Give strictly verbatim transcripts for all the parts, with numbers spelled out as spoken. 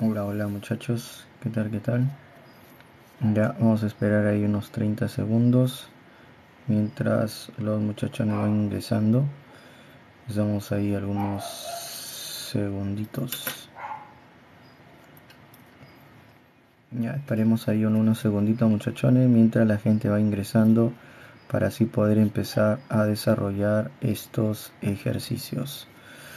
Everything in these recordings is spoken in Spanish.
Hola, hola muchachos, ¿qué tal? ¿Qué tal? Ya vamos a esperar ahí unos treinta segundos mientras los muchachos nos van ingresando. Les damos ahí algunos segunditos. Ya esperemos ahí unos segunditos muchachones mientras la gente va ingresando para así poder empezar a desarrollar estos ejercicios.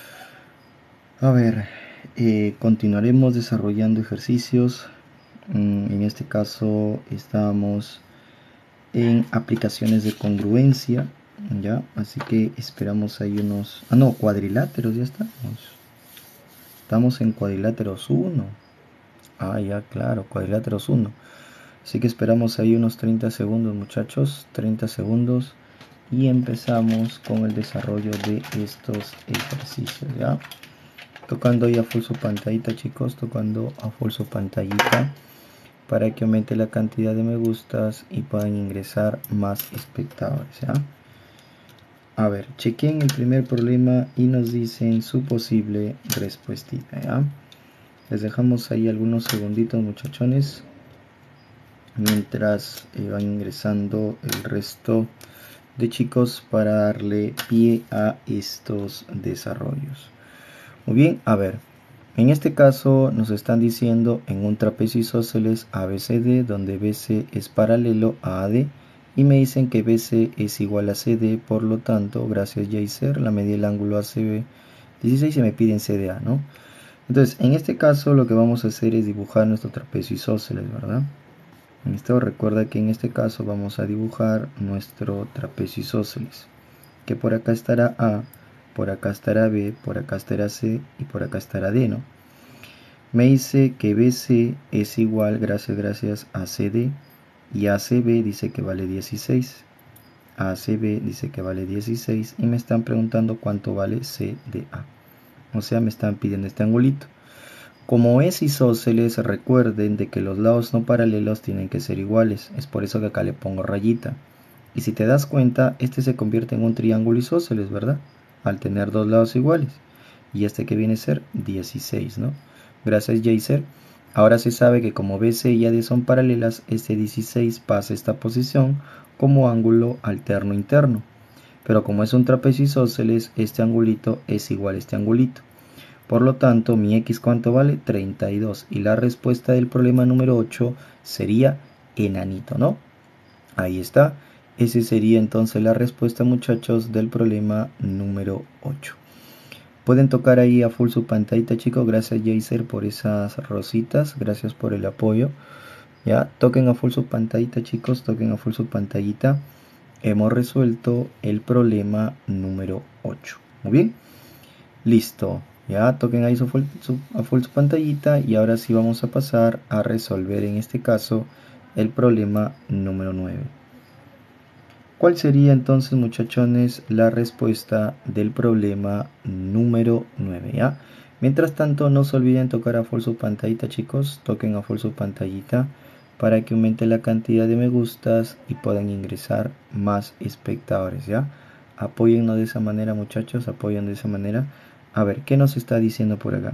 A ver, eh, continuaremos desarrollando ejercicios. En este caso estamos en aplicaciones de congruencia, ya, así que esperamos ahí unos, ah no, cuadriláteros, ya estamos, estamos en cuadriláteros uno, ah ya, claro, cuadriláteros uno, así que esperamos ahí unos treinta segundos muchachos, treinta segundos y empezamos con el desarrollo de estos ejercicios, ya, tocando ahí a full su pantallita chicos, tocando a full su pantallita para que aumente la cantidad de me gustas y puedan ingresar más espectadores, ¿ya? A ver, chequen el primer problema y nos dicen su posible respuestita, ¿ya? Les dejamos ahí algunos segunditos muchachones mientras eh, van ingresando el resto de chicos para darle pie a estos desarrollos. Muy bien, a ver, en este caso nos están diciendo en un trapecio isósceles A B C D donde B C es paralelo a A D y me dicen que B C es igual a C D, por lo tanto, gracias Jaser, la medida del ángulo A C B dieciséis y me piden C D A, ¿no? Entonces, en este caso lo que vamos a hacer es dibujar nuestro trapecio isósceles, ¿verdad? En esto recuerda que en este caso vamos a dibujar nuestro trapecio isósceles, que por acá estará A, por acá estará B, por acá estará C y por acá estará D, ¿no? Me dice que B C es igual, gracias, gracias, a C D y A C B dice que vale dieciséis. A C B dice que vale dieciséis y me están preguntando cuánto vale C D A. O sea, me están pidiendo este angulito. Como es isósceles, recuerden de que los lados no paralelos tienen que ser iguales. Es por eso que acá le pongo rayita. Y si te das cuenta, este se convierte en un triángulo isósceles, ¿verdad? Al tener dos lados iguales. Y este que viene a ser dieciséis, ¿no? Gracias, Jaser. Ahora se sabe que como B C y A D son paralelas, este dieciséis pasa a esta posición como ángulo alterno interno. Pero como es un trapecio isósceles, este angulito es igual a este angulito. Por lo tanto, mi X, ¿cuánto vale? treinta y dos. Y la respuesta del problema número ocho sería enanito, ¿no? Ahí está. Esa sería entonces la respuesta, muchachos, del problema número ocho. Pueden tocar ahí a full su pantallita, chicos. Gracias, Jaser, por esas rositas. Gracias por el apoyo. Ya, toquen a full su pantallita, chicos. Toquen a full su pantallita. Hemos resuelto el problema número ocho. Muy bien. Listo. Ya, toquen ahí su full, su, a full su pantallita. Y ahora sí vamos a pasar a resolver en este caso el problema número nueve. ¿Cuál sería entonces, muchachones, la respuesta del problema número nueve? ¿Ya? Mientras tanto, no se olviden tocar a full su pantallita, chicos. Toquen a full su pantallita para que aumente la cantidad de me gustas y puedan ingresar más espectadores, ¿ya? Apóyennos de esa manera, muchachos. Apoyen de esa manera. A ver, ¿qué nos está diciendo por acá?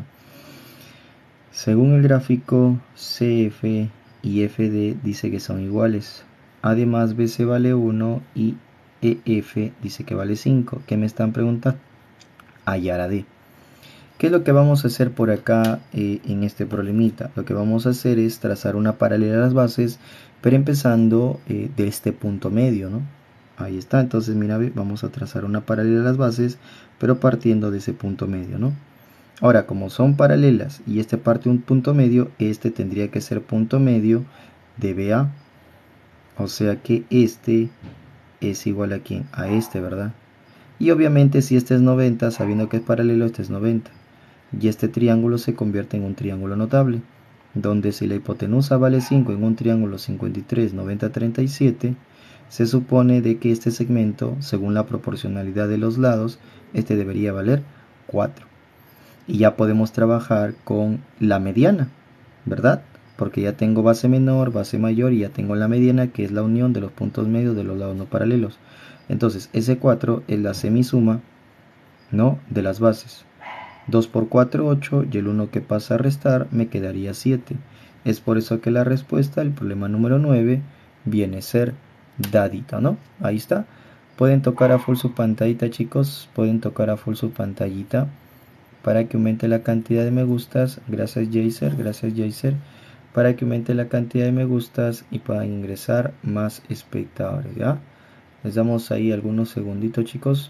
Según el gráfico, C F y F D dice que son iguales. Además, B C vale uno y E F dice que vale cinco. ¿Qué me están preguntando? Hallar a D. ¿Qué es lo que vamos a hacer por acá eh, en este problemita? Lo que vamos a hacer es trazar una paralela a las bases, pero empezando eh, de este punto medio, ¿no? Ahí está. Entonces, mira, vamos a trazar una paralela a las bases, pero partiendo de ese punto medio, ¿no? Ahora, como son paralelas y este parte un punto medio, este tendría que ser punto medio de B A. O sea que este es igual a quién, a este, ¿verdad? Y obviamente si este es noventa, sabiendo que es paralelo, este es noventa. Y este triángulo se convierte en un triángulo notable, donde si la hipotenusa vale cinco en un triángulo cincuenta y tres, noventa, treinta y siete, se supone de que este segmento, según la proporcionalidad de los lados, este debería valer cuatro. Y ya podemos trabajar con la mediana, ¿verdad? Porque ya tengo base menor, base mayor y ya tengo la mediana, que es la unión de los puntos medios de los lados no paralelos. Entonces, ese cuatro es la semisuma, ¿no?, de las bases. dos por cuatro, ocho, y el uno que pasa a restar me quedaría siete. Es por eso que la respuesta del problema número nueve viene a ser dadita, ¿no? Ahí está. Pueden tocar a full su pantallita, chicos. Pueden tocar a full su pantallita para que aumente la cantidad de me gustas. Gracias, Jaser. Gracias, Jaser. Para que aumente la cantidad de me gustas y puedan ingresar más espectadores, ¿ya? Les damos ahí algunos segunditos, chicos,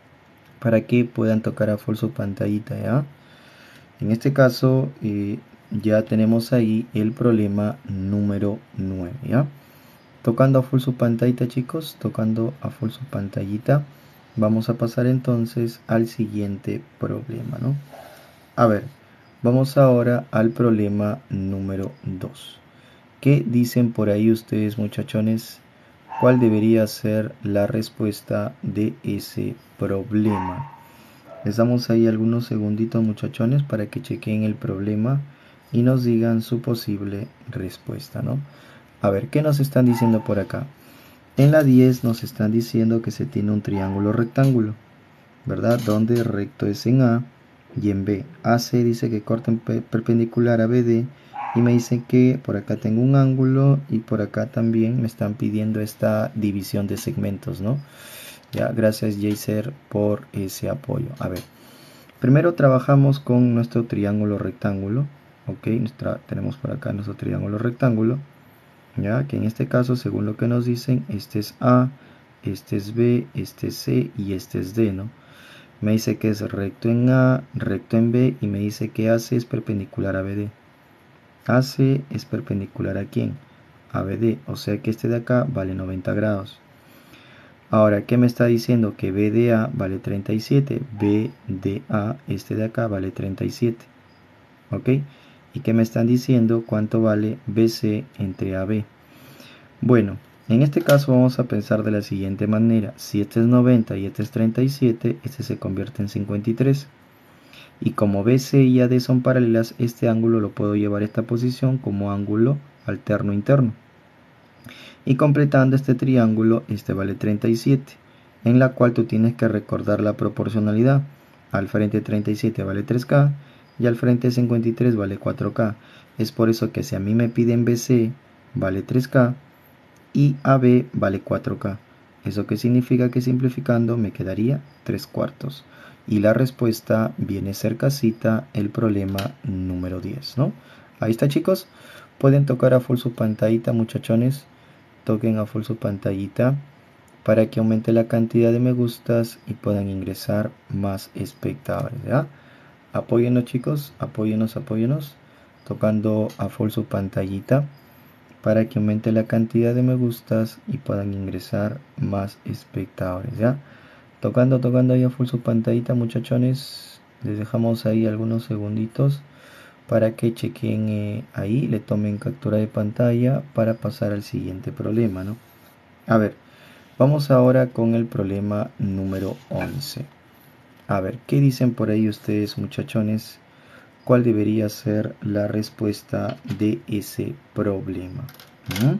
para que puedan tocar a full su pantallita, ¿ya? En este caso eh, ya tenemos ahí el problema número nueve, ¿ya? Tocando a full su pantallita, chicos, tocando a full su pantallita, vamos a pasar entonces al siguiente problema, ¿no? A ver, vamos ahora al problema número dos. ¿Qué dicen por ahí ustedes, muchachones? ¿Cuál debería ser la respuesta de ese problema? Les damos ahí algunos segunditos, muchachones, para que chequen el problema y nos digan su posible respuesta, ¿no? A ver, ¿qué nos están diciendo por acá? En la diez nos están diciendo que se tiene un triángulo rectángulo, ¿verdad? Donde recto es en A y en B. A C dice que corta perpendicular a B D y me dicen que por acá tengo un ángulo y por acá también me están pidiendo esta división de segmentos, ¿no? Ya, gracias, Jaser, por ese apoyo. A ver, primero trabajamos con nuestro triángulo rectángulo. Ok, nuestra, tenemos por acá nuestro triángulo rectángulo. Ya, que en este caso, según lo que nos dicen, este es A, este es B, este es C y este es D, ¿no? Me dice que es recto en A, recto en B y me dice que A C es perpendicular a B D. A C es perpendicular a ¿quién? A B D, o sea que este de acá vale noventa grados. Ahora, ¿qué me está diciendo? Que B D A vale treinta y siete. B D A, este de acá, vale treinta y siete. ¿Ok? ¿Y qué me están diciendo? ¿Cuánto vale B C entre A B? Bueno, en este caso vamos a pensar de la siguiente manera. Si este es noventa y este es treinta y siete, este se convierte en cincuenta y tres. Y como B C y A D son paralelas, este ángulo lo puedo llevar a esta posición como ángulo alterno interno. Y completando este triángulo, este vale treinta y siete, en la cual tú tienes que recordar la proporcionalidad. Al frente treinta y siete vale tres K y al frente cincuenta y tres vale cuatro K. Es por eso que si a mí me piden B C vale tres K y A B vale cuatro K. ¿Eso qué significa? Que simplificando me quedaría tres cuartos. Y la respuesta viene cercasita el problema número diez, ¿no? Ahí está, chicos. Pueden tocar a full su pantallita, muchachones. Toquen a full su pantallita para que aumente la cantidad de me gustas y puedan ingresar más espectadores, ¿ya? Apóyenos, chicos, apóyenos, apóyenos, tocando a full su pantallita para que aumente la cantidad de me gustas y puedan ingresar más espectadores, ¿ya? Tocando, tocando ahí a full su pantallita, muchachones. Les dejamos ahí algunos segunditos para que chequen eh, ahí, le tomen captura de pantalla para pasar al siguiente problema, ¿no? A ver, vamos ahora con el problema número once. A ver, ¿qué dicen por ahí ustedes, muchachones? ¿Cuál debería ser la respuesta de ese problema? ¿Mm?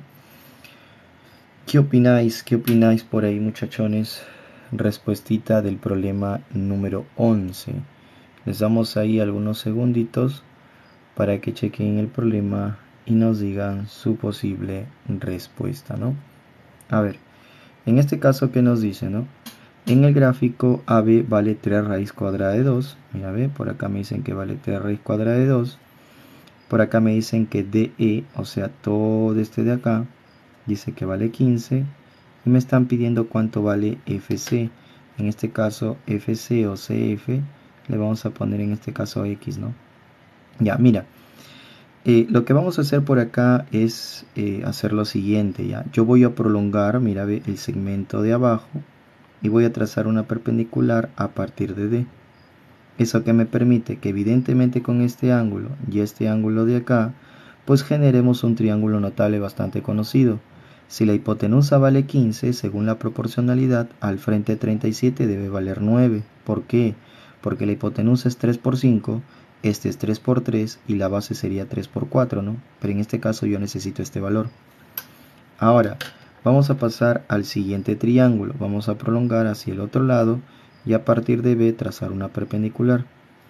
¿Qué opináis? ¿Qué opináis por ahí, muchachones? Respuestita del problema número once. Les damos ahí algunos segunditos para que chequen el problema y nos digan su posible respuesta, ¿no? A ver, en este caso, ¿qué nos dice, no? En el gráfico A B vale tres raíz cuadrada de dos. Mira, ve, por acá me dicen que vale tres raíz cuadrada de dos. Por acá me dicen que D E, o sea, todo este de acá, dice que vale quince. Y me están pidiendo cuánto vale F C. En este caso, F C o C F, le vamos a poner en este caso X, ¿no? Ya, mira. Eh, lo que vamos a hacer por acá es eh, hacer lo siguiente, ¿ya? Yo voy a prolongar, mira, ve, el segmento de abajo y voy a trazar una perpendicular a partir de D. Eso que me permite que evidentemente con este ángulo y este ángulo de acá, pues generemos un triángulo notable bastante conocido. Si la hipotenusa vale quince, según la proporcionalidad, al frente treinta y siete debe valer nueve. ¿Por qué? Porque la hipotenusa es tres por cinco, este es tres por tres y la base sería tres por cuatro, ¿no? Pero en este caso yo necesito este valor. Ahora, vamos a pasar al siguiente triángulo. Vamos a prolongar hacia el otro lado y a partir de B trazar una perpendicular.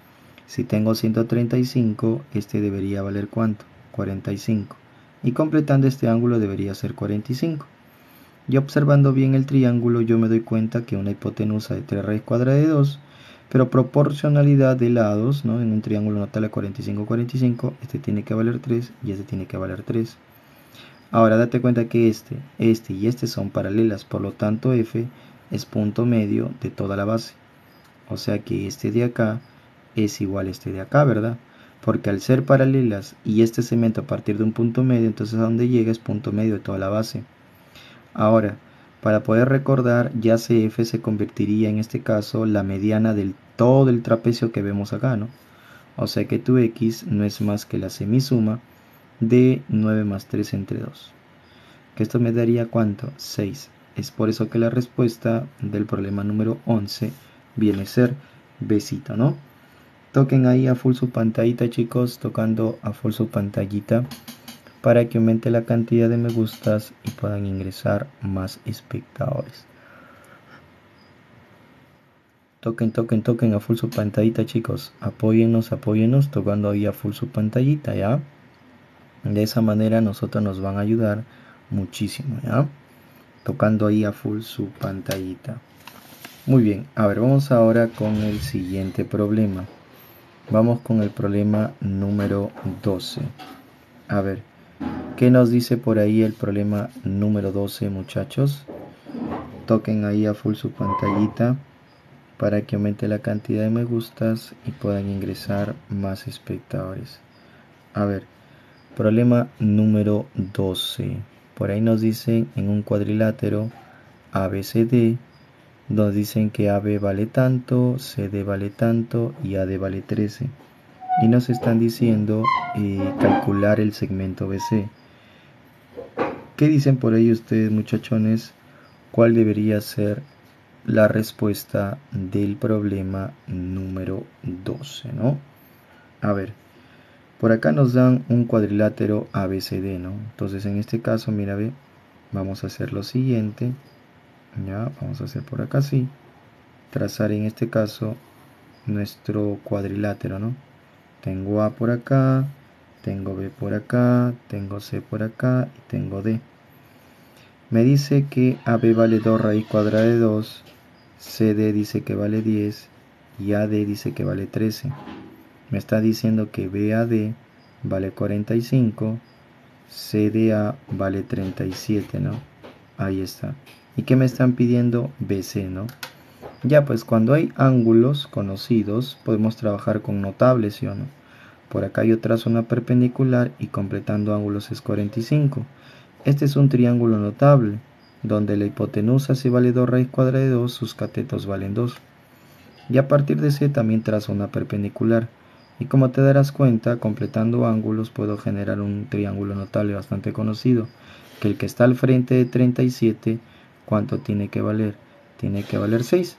Si tengo ciento treinta y cinco, este debería valer ¿cuánto? cuarenta y cinco. Y completando este ángulo debería ser cuarenta y cinco. Y observando bien el triángulo, yo me doy cuenta que una hipotenusa de tres raíz cuadrada de dos, pero proporcionalidad de lados, ¿no? En un triángulo notable cuarenta y cinco, cuarenta y cinco, este tiene que valer tres y este tiene que valer tres. Ahora date cuenta que este, este y este son paralelas, por lo tanto F es punto medio de toda la base. O sea que este de acá es igual a este de acá, ¿verdad? Porque al ser paralelas y este segmento a partir de un punto medio, entonces a donde llega es punto medio de toda la base. Ahora, para poder recordar, ya C F se convertiría en este caso la mediana del todo el trapecio que vemos acá, ¿no? O sea que tu X no es más que la semisuma de nueve más tres entre dos. Que esto me daría ¿cuánto? seis. Es por eso que la respuesta del problema número once viene a ser besito, ¿no? Toquen ahí a full su pantallita, chicos, tocando a full su pantallita para que aumente la cantidad de me gustas y puedan ingresar más espectadores. Toquen, toquen, toquen a full su pantallita, chicos. Apóyennos, apóyennos, tocando ahí a full su pantallita, ¿ya? De esa manera nosotros nos van a ayudar muchísimo, ¿ya? Tocando ahí a full su pantallita. Muy bien, a ver, vamos ahora con el siguiente problema. Vamos con el problema número doce. A ver, ¿qué nos dice por ahí el problema número doce, muchachos? Toquen ahí a full su pantallita para que aumente la cantidad de me gustas y puedan ingresar más espectadores. A ver, problema número doce. Por ahí nos dicen en un cuadrilátero A B C D, nos dicen que A B vale tanto, C D vale tanto y A D vale trece. Y nos están diciendo eh, calcular el segmento B C. ¿Qué dicen por ahí ustedes, muchachones? ¿Cuál debería ser la respuesta del problema número doce, ¿no? A ver, por acá nos dan un cuadrilátero A B C D, ¿no? Entonces en este caso, mira, ve, vamos a hacer lo siguiente. Ya, vamos a hacer por acá así. Trazar en este caso nuestro cuadrilátero, ¿no? Tengo A por acá, tengo B por acá, tengo C por acá y tengo D. Me dice que A B vale dos raíz cuadrada de dos, C D dice que vale diez y A D dice que vale trece. Me está diciendo que B A D vale cuarenta y cinco, C D A vale treinta y siete, ¿no? Ahí está. ¿Y qué me están pidiendo? B C, ¿no? Ya, pues cuando hay ángulos conocidos podemos trabajar con notables, ¿sí o no? Por acá yo trazo una perpendicular y completando ángulos es cuarenta y cinco. Este es un triángulo notable, donde la hipotenusa si vale dos raíz cuadrada de dos, sus catetos valen dos. Y a partir de C también trazo una perpendicular. Y como te darás cuenta, completando ángulos puedo generar un triángulo notable bastante conocido, que el que está al frente de treinta y siete, ¿cuánto tiene que valer? Tiene que valer seis.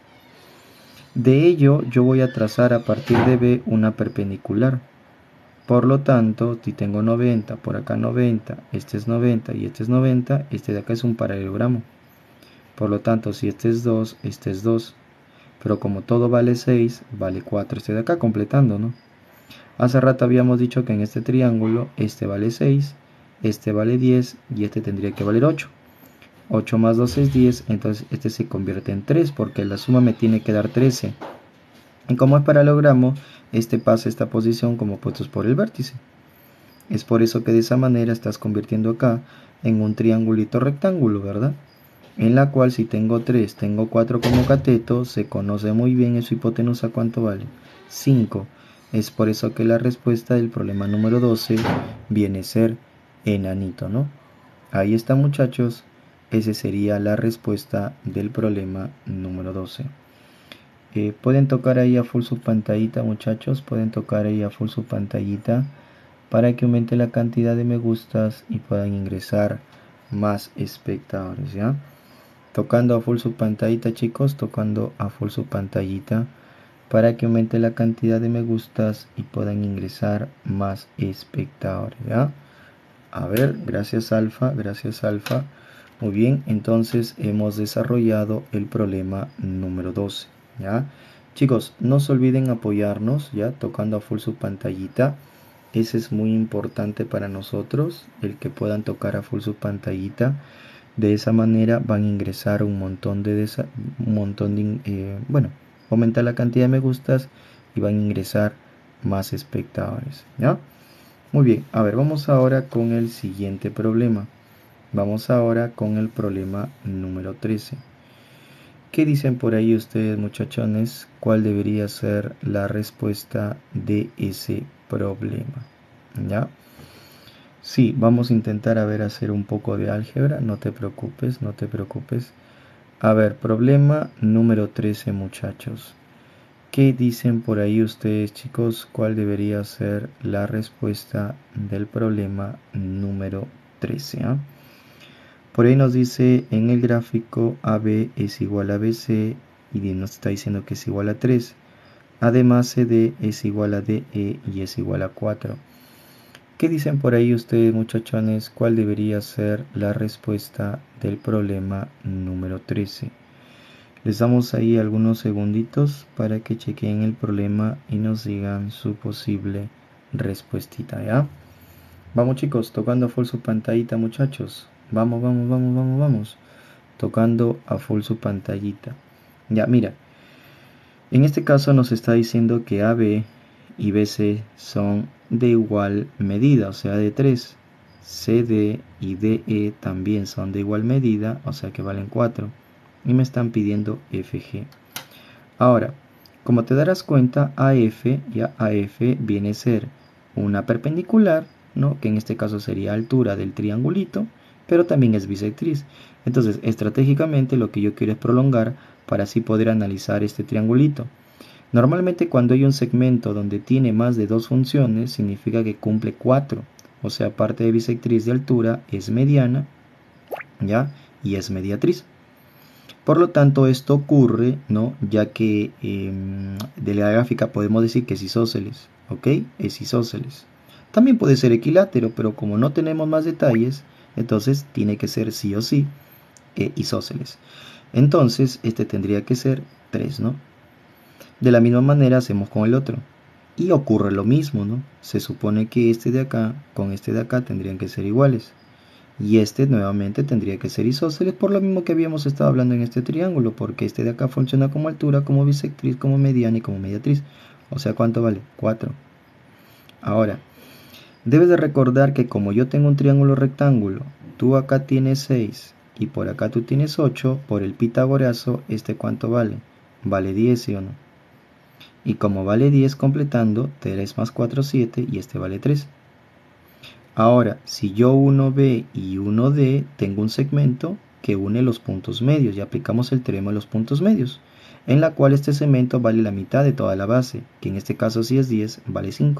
De ello yo voy a trazar a partir de B una perpendicular. Por lo tanto, si tengo noventa, por acá noventa, este es noventa y este es noventa, este de acá es un paralelogramo. Por lo tanto, si este es dos, este es dos. Pero como todo vale seis, vale cuatro este de acá, completando, ¿no? Hace rato habíamos dicho que en este triángulo, este vale seis, este vale diez y este tendría que valer ocho. ocho más dos es diez, entonces este se convierte en tres porque la suma me tiene que dar trece. Y como es paralelogramo, este pasa esta posición como opuestos por el vértice. Es por eso que de esa manera estás convirtiendo acá en un triangulito rectángulo, ¿verdad? En la cual si tengo tres, tengo cuatro como cateto, se conoce muy bien su hipotenusa, ¿cuánto vale? cinco. Es por eso que la respuesta del problema número doce viene a ser enanito, ¿no? Ahí está, muchachos. Esa sería la respuesta del problema número doce. Eh, pueden tocar ahí a full su pantallita, muchachos. Pueden tocar ahí a full su pantallita para que aumente la cantidad de me gustas y puedan ingresar más espectadores, ¿ya? Tocando a full su pantallita, chicos, tocando a full su pantallita para que aumente la cantidad de me gustas y puedan ingresar más espectadores, ¿ya? A ver, gracias Alfa, gracias Alfa. Muy bien, entonces hemos desarrollado el problema número doce, ¿ya? Chicos, no se olviden apoyarnos, ya, tocando a full su pantallita. Ese es muy importante para nosotros, el que puedan tocar a full su pantallita. De esa manera van a ingresar un montón de, desa un montón de, eh, bueno, aumentar la cantidad de me gustas y van a ingresar más espectadores, ¿ya? Muy bien, a ver, vamos ahora con el siguiente problema. Vamos ahora con el problema número trece. ¿Qué dicen por ahí ustedes, muchachones? ¿Cuál debería ser la respuesta de ese problema? ¿Ya? Sí, vamos a intentar a ver hacer un poco de álgebra, no te preocupes, no te preocupes. A ver, problema número trece, muchachos. ¿Qué dicen por ahí ustedes, chicos? ¿Cuál debería ser la respuesta del problema número trece? ¿Ah? Por ahí nos dice en el gráfico A B es igual a B C y nos está diciendo que es igual a tres. Además C D es igual a D E y es igual a cuatro. ¿Qué dicen por ahí ustedes, muchachones? ¿Cuál debería ser la respuesta del problema número trece? Les damos ahí algunos segunditos para que chequen el problema y nos digan su posible respuestita, ¿ya? Vamos, chicos, tocando a full su pantallita, muchachos. Vamos, vamos, vamos, vamos, vamos. Tocando a full su pantallita. Ya, mira. En este caso nos está diciendo que A B y B C son de igual medida, o sea, de tres. C D y D E también son de igual medida, o sea que valen cuatro. Y me están pidiendo F G. Ahora, como te darás cuenta, A F, ya A F viene a ser una perpendicular, ¿no? Que en este caso sería altura del triangulito, pero también es bisectriz. Entonces, estratégicamente lo que yo quiero es prolongar para así poder analizar este triangulito. Normalmente cuando hay un segmento donde tiene más de dos funciones, significa que cumple cuatro. O sea, aparte de bisectriz de altura, es mediana, ¿ya? Y es mediatriz. Por lo tanto, esto ocurre, ¿no? Ya que eh, de la gráfica podemos decir que es isósceles, ¿ok? Es isósceles. También puede ser equilátero, pero como no tenemos más detalles, entonces tiene que ser sí o sí eh, isósceles. Entonces, este tendría que ser tres, ¿no? De la misma manera hacemos con el otro. Y ocurre lo mismo, ¿no? Se supone que este de acá con este de acá tendrían que ser iguales. Y este nuevamente tendría que ser isósceles por lo mismo que habíamos estado hablando en este triángulo, porque este de acá funciona como altura, como bisectriz, como mediana y como mediatriz. O sea, ¿cuánto vale? cuatro. Ahora, debes de recordar que como yo tengo un triángulo rectángulo, tú acá tienes seis y por acá tú tienes ocho, por el pitagorazo, ¿este cuánto vale? Vale diez, ¿sí o no? Y como vale diez completando, tres más cuatro, siete y este vale tres. Ahora, si yo uno B y uno D tengo un segmento que une los puntos medios y aplicamos el teorema de los puntos medios, en la cual este segmento vale la mitad de toda la base, que en este caso si es diez, vale cinco.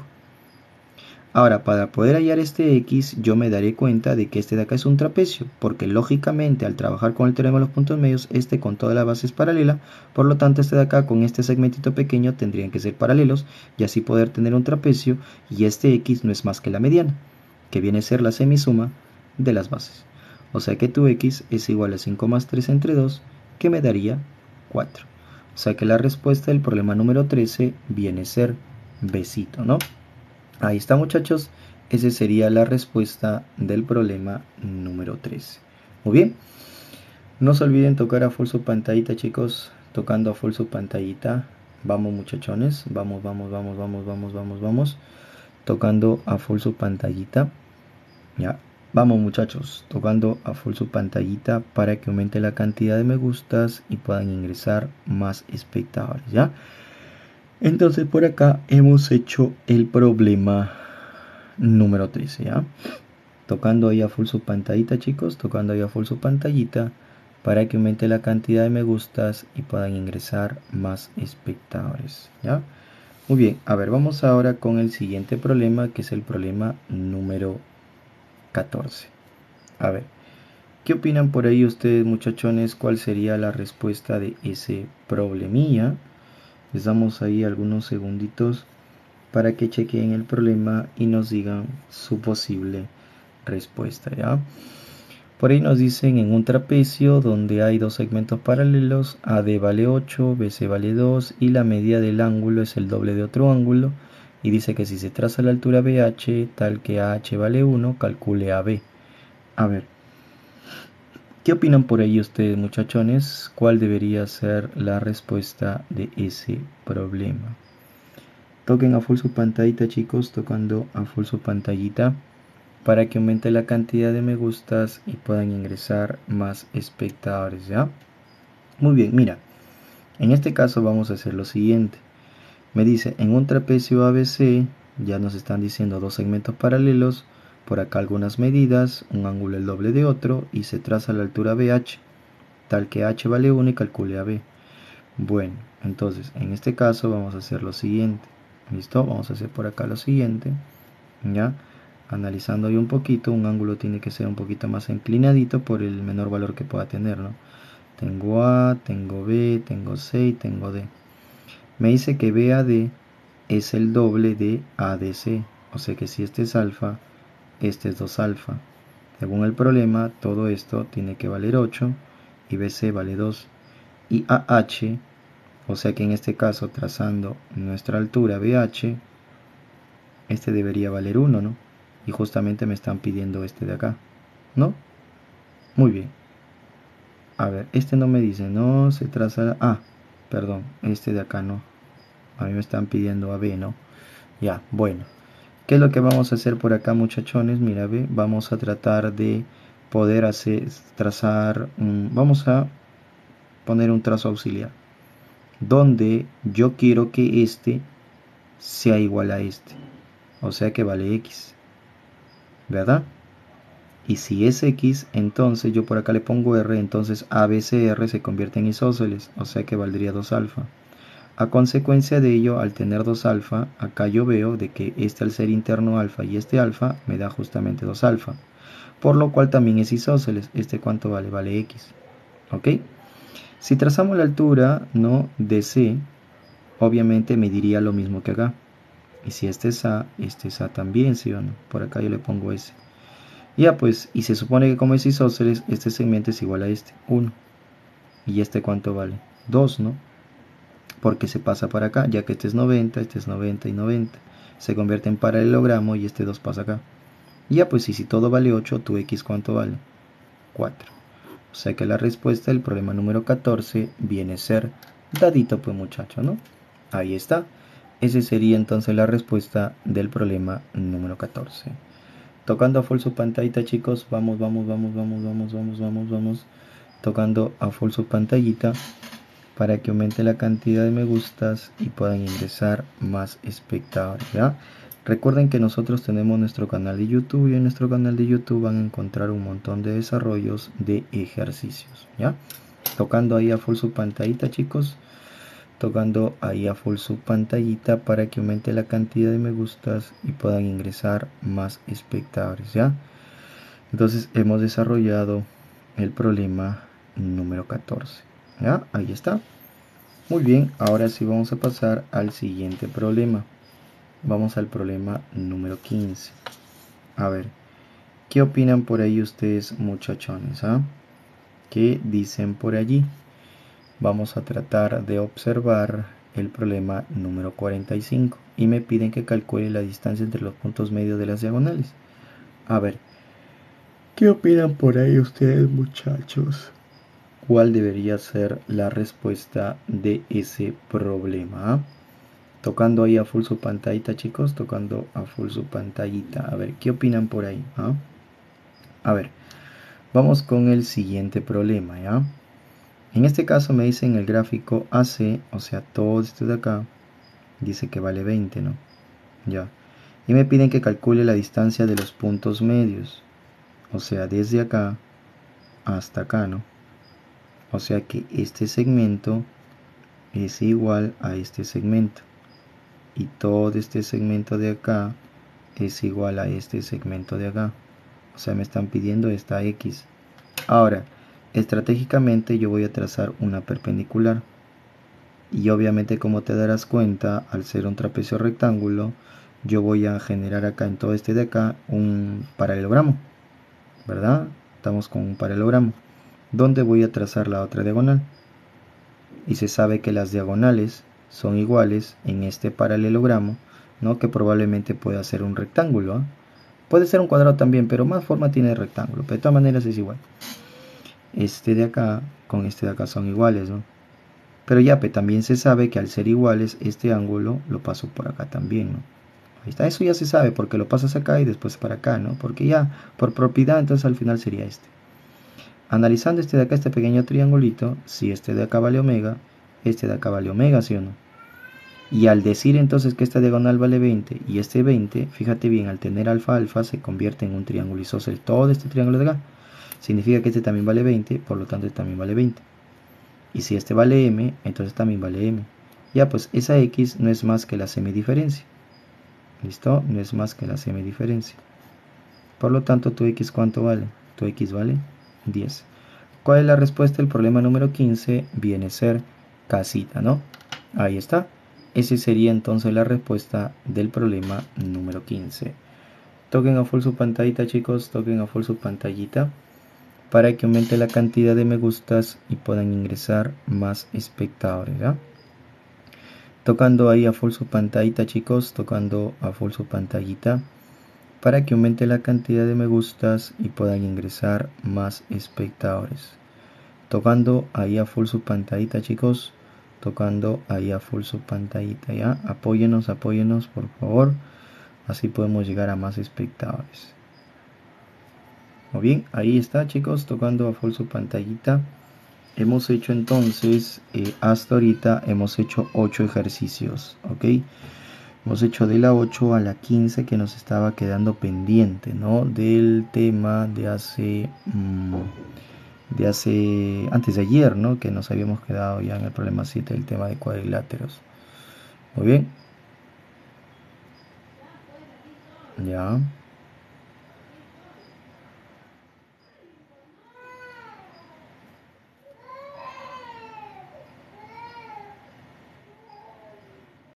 Ahora, para poder hallar este X, yo me daré cuenta de que este de acá es un trapecio, porque lógicamente al trabajar con el teorema de los puntos medios, este con toda la base es paralela, por lo tanto este de acá con este segmentito pequeño tendrían que ser paralelos, y así poder tener un trapecio, y este X no es más que la mediana, que viene a ser la semisuma de las bases. O sea que tu X es igual a cinco más tres entre dos, que me daría cuatro. O sea que la respuesta del problema número trece viene a ser besito, ¿no? Ahí está, muchachos, esa sería la respuesta del problema número trece. Muy bien, no se olviden tocar a full su pantallita, chicos, tocando a full su pantallita. Vamos, muchachones, vamos, vamos, vamos, vamos, vamos, vamos, vamos, tocando a full su pantallita. Ya, vamos, muchachos, tocando a full su pantallita para que aumente la cantidad de me gustas y puedan ingresar más espectadores, ¿ya? Entonces por acá hemos hecho el problema número trece, ¿ya? Tocando ahí a full su pantallita, chicos, tocando ahí a full su pantallita para que aumente la cantidad de me gustas y puedan ingresar más espectadores, ¿ya? Muy bien, a ver, vamos ahora con el siguiente problema, que es el problema número catorce. A ver, ¿qué opinan por ahí ustedes, muchachones? ¿Cuál sería la respuesta de ese problemilla? Les damos ahí algunos segunditos para que chequen el problema y nos digan su posible respuesta, ¿ya? Por ahí nos dicen en un trapecio donde hay dos segmentos paralelos, A D vale ocho, B C vale dos y la medida del ángulo es el doble de otro ángulo. Y dice que si se traza la altura B H tal que A H vale uno, calcule A B. A ver, ¿qué opinan por ahí ustedes, muchachones? ¿Cuál debería ser la respuesta de ese problema? Toquen a full su pantallita, chicos, tocando a full su pantallita para que aumente la cantidad de me gustas y puedan ingresar más espectadores, ¿ya? Muy bien, mira, en este caso vamos a hacer lo siguiente. Me dice, en un trapecio A B C, ya nos están diciendo dos segmentos paralelos, por acá algunas medidas, un ángulo el doble de otro, y se traza la altura B H, tal que H vale uno y calcule A B. Bueno, entonces, en este caso vamos a hacer lo siguiente. ¿Listo? Vamos a hacer por acá lo siguiente, ¿ya? Analizando ahí un poquito, un ángulo tiene que ser un poquito más inclinadito por el menor valor que pueda tener, ¿no? Tengo A, tengo B, tengo C y tengo D. Me dice que B A D es el doble de A D C, o sea que si este es alfa, este es dos alfa. Según el problema, todo esto tiene que valer ocho y B C vale dos. Y A H, o sea que en este caso trazando nuestra altura B H, este debería valer uno, ¿no? Y justamente me están pidiendo este de acá, ¿no? Muy bien. A ver, este no me dice, no, se traza... Ah, perdón, este de acá no. A mí me están pidiendo A B, ¿no? Ya, bueno. ¿Qué es lo que vamos a hacer por acá, muchachones? Mira, ve, vamos a tratar de poder hacer, trazar, un, vamos a poner un trazo auxiliar, donde yo quiero que este sea igual a este, o sea que vale X, ¿verdad? Y si es X, entonces yo por acá le pongo R, entonces A B C R se convierte en isósceles, o sea que valdría dos alfa. A consecuencia de ello, al tener dos alfa, acá yo veo de que este al ser interno alfa y este alfa me da justamente dos alfa, por lo cual también es isósceles. ¿Este cuánto vale? Vale X, ¿ok? Si trazamos la altura, ¿no?, de C, obviamente me diría lo mismo que acá. Y si este es A, este es A también, ¿sí o no? Por acá yo le pongo S. Ya pues, y se supone que como es isósceles, este segmento es igual a este, uno. ¿Y este cuánto vale? dos, ¿no? Porque se pasa para acá, ya que este es noventa, este es noventa y noventa. Se convierte en paralelogramo y este dos pasa acá. Ya pues, y si todo vale ocho, tu X ¿cuánto vale? cuatro. O sea que la respuesta del problema número catorce viene a ser dadito pues, muchacho, ¿no? Ahí está. Esa sería entonces la respuesta del problema número catorce. Tocando a full su pantallita, chicos. Vamos, vamos, vamos, vamos, vamos, vamos, vamos, vamos. Tocando a full su pantallita para que aumente la cantidad de me gustas y puedan ingresar más espectadores, ¿ya? Recuerden que nosotros tenemos nuestro canal de YouTube y en nuestro canal de YouTube van a encontrar un montón de desarrollos de ejercicios, ¿ya? Tocando ahí a full su pantallita, chicos. Tocando ahí a full su pantallita para que aumente la cantidad de me gustas y puedan ingresar más espectadores, ¿ya? Entonces hemos desarrollado el problema número catorce, ¿ya? Ahí está. Muy bien, ahora sí vamos a pasar al siguiente problema. Vamos al problema número quince. A ver, ¿qué opinan por ahí ustedes, muchachones? ¿Ah? ¿Qué dicen por allí? Vamos a tratar de observar el problema número cuarenta y cinco y me piden que calcule la distancia entre los puntos medios de las diagonales. A ver, ¿qué opinan por ahí ustedes, muchachos? ¿Cuál debería ser la respuesta de ese problema? ¿Ah? Tocando ahí a full su pantallita, chicos, tocando a full su pantallita. A ver, ¿qué opinan por ahí? ¿Ah? A ver, vamos con el siguiente problema, ¿ya? En este caso me dicen el gráfico A C, o sea, todo esto de acá, dice que vale veinte, ¿no? Ya. Y me piden que calcule la distancia de los puntos medios, o sea, desde acá hasta acá, ¿no? O sea que este segmento es igual a este segmento. Y todo este segmento de acá es igual a este segmento de acá. O sea, me están pidiendo esta X. Ahora, estratégicamente yo voy a trazar una perpendicular. Y obviamente, como te darás cuenta, al ser un trapecio rectángulo, yo voy a generar acá en todo este de acá un paralelogramo, ¿verdad? Estamos con un paralelogramo. ¿Dónde voy a trazar la otra diagonal? Y se sabe que las diagonales son iguales en este paralelogramo, ¿no? Que probablemente pueda ser un rectángulo, ¿eh? Puede ser un cuadrado también, pero más forma tiene de rectángulo. Pero de todas maneras es igual. Este de acá con este de acá son iguales, ¿no? Pero ya, pues, también se sabe que al ser iguales, este ángulo lo paso por acá también, ¿no? Ahí está, eso ya se sabe porque lo pasas acá y después para acá, ¿no? Porque ya, por propiedad, entonces al final sería este. Analizando este de acá, este pequeño triangulito, si este de acá vale omega, este de acá vale omega, ¿sí o no? Y al decir entonces que esta diagonal vale veinte y este veinte, fíjate bien, al tener alfa alfa se convierte en un triángulo isósceles. Todo este triángulo de acá significa que este también vale veinte, por lo tanto este también vale veinte. Y si este vale m, entonces también vale m. Ya, pues esa x no es más que la semidiferencia. ¿Listo? No es más que la semidiferencia. Por lo tanto, tu x, ¿cuánto vale? Tu x vale diez. ¿Cuál es la respuesta del problema número quince? Viene a ser casita, ¿no? Ahí está. Esa sería entonces la respuesta del problema número quince. Toquen a full su pantallita, chicos. Toquen a full su pantallita para que aumente la cantidad de me gustas y puedan ingresar más espectadores, ¿ya? Tocando ahí a full su pantallita, chicos. Tocando a full su pantallita para que aumente la cantidad de me gustas y puedan ingresar más espectadores. Tocando ahí a full su pantallita, chicos. Tocando ahí a full su pantallita, ya. Apóyenos, apóyenos, por favor. Así podemos llegar a más espectadores. Muy bien, ahí está, chicos, tocando a full su pantallita. Hemos hecho entonces, eh, hasta ahorita hemos hecho ocho ejercicios, ¿ok? Hemos hecho de la ocho a la quince que nos estaba quedando pendiente, ¿no? Del tema de hace... Mmm, de hace antes de ayer, ¿no? Que nos habíamos quedado ya en el problema siete del tema de cuadriláteros. Muy bien. Ya.